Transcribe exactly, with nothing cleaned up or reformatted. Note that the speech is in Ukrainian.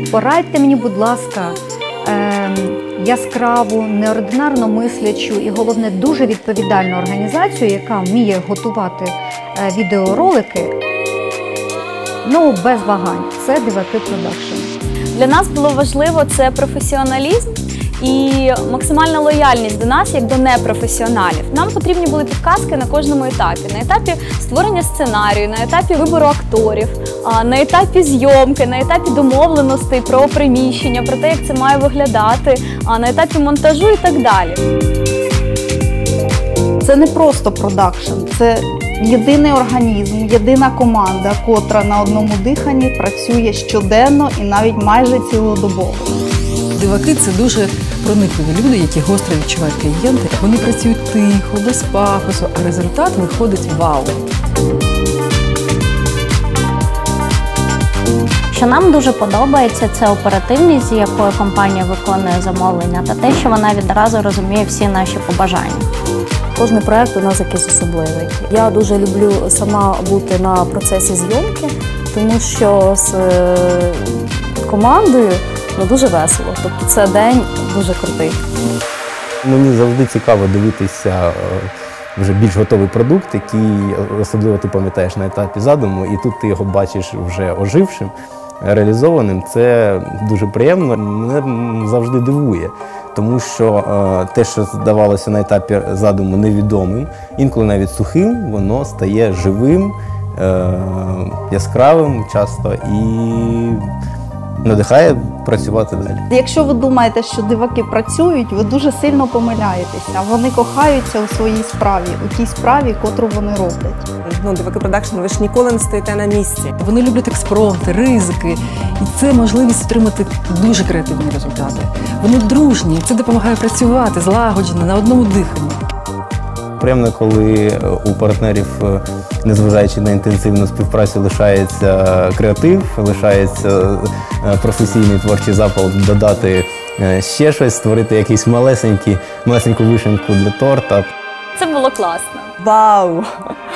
Порадьте мені, будь ласка, е яскраву, неординарно мислячу і, головне, дуже відповідальну організацію, яка вміє готувати е відеоролики, ну, без вагань. Це Диваки Продакшн. Для нас було важливо це професіоналізм і максимальна лояльність до нас, як до непрофесіоналів. Нам потрібні були підказки на кожному етапі. На етапі створення сценарію, на етапі вибору акторів, на етапі зйомки, на етапі домовленостей про приміщення, про те, як це має виглядати, на етапі монтажу і так далі. Це не просто продакшн, це єдиний організм, єдина команда, котра на одному диханні працює щоденно і навіть майже цілодобово. Диваки – це дуже проникливі люди, які гостро відчувають клієнти. Вони працюють тихо, без пафосу, а результат виходить вау. Що нам дуже подобається, це оперативність, з якою компанія виконує замовлення, та те, що вона відразу розуміє всі наші побажання. Кожний проєкт у нас якийсь особливий. Я дуже люблю сама бути на процесі зйомки, тому що з командою ну, дуже весело. Тобто це день дуже крутий. Мені завжди цікаво дивитися вже більш готовий продукт, який особливо ти пам'ятаєш на етапі задуму, і тут ти його бачиш вже ожившим, реалізованим. Це дуже приємно, мене завжди дивує. Тому що е, те, що здавалося на етапі задуму невідомим, інколи навіть сухим, воно стає живим, е, яскравим часто і надихає працювати далі. Якщо ви думаєте, що диваки працюють, ви дуже сильно помиляєтеся. Вони кохаються у своїй справі, у тій справі, котру вони роблять. Ну, Диваки Продакшн, ви ж ніколи не стоїте на місці. Вони люблять експромти, ризики. І це можливість отримати дуже креативні результати. Вони дружні, це допомагає працювати злагоджено, на одному диханні. Приємно, коли у партнерів, незважаючи на інтенсивну співпрацю, лишається креатив, лишається професійний творчий запал, додати ще щось, створити якийсь малесенький, малесеньку вишеньку для торта. Це було класно. Вау!